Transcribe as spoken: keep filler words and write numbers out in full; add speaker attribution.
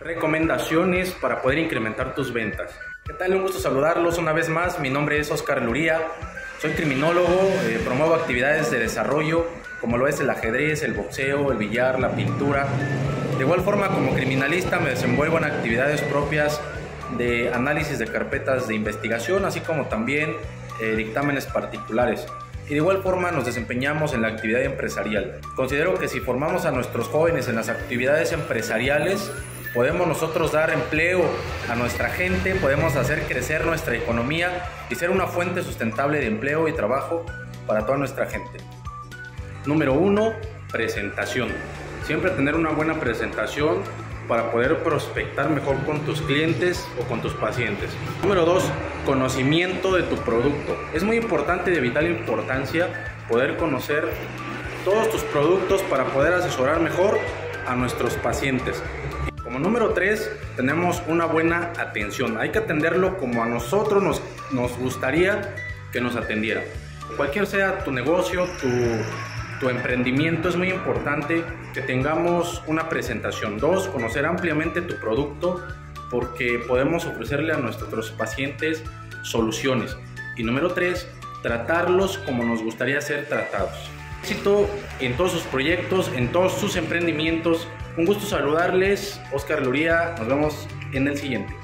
Speaker 1: Recomendaciones para poder incrementar tus ventas. ¿Qué tal? Un gusto saludarlos una vez más. Mi nombre es Oscar Luría. Soy criminólogo, eh, promuevo actividades de desarrollo como lo es el ajedrez, el boxeo, el billar, la pintura. De igual forma, como criminalista me desenvuelvo en actividades propias de análisis de carpetas de investigación, así como también eh, dictámenes particulares. Y de igual forma nos desempeñamos en la actividad empresarial. Considero que si formamos a nuestros jóvenes en las actividades empresariales, podemos nosotros dar empleo a nuestra gente, podemos hacer crecer nuestra economía y ser una fuente sustentable de empleo y trabajo para toda nuestra gente. Número uno, presentación. Siempre tener una buena presentación para poder prospectar mejor con tus clientes o con tus pacientes. Número dos, conocimiento de tu producto. Es muy importante y de vital importancia poder conocer todos tus productos para poder asesorar mejor a nuestros pacientes. Como número tres, tenemos una buena atención. Hay que atenderlo como a nosotros nos, nos gustaría que nos atendiera. Cualquier sea tu negocio, tu, tu emprendimiento, es muy importante que tengamos una presentación. Dos, conocer ampliamente tu producto porque podemos ofrecerle a nuestros pacientes soluciones. Y número tres, tratarlos como nos gustaría ser tratados. Éxito en todos sus proyectos, en todos sus emprendimientos. Un gusto saludarles, Oscar Luría. Nos vemos en el siguiente.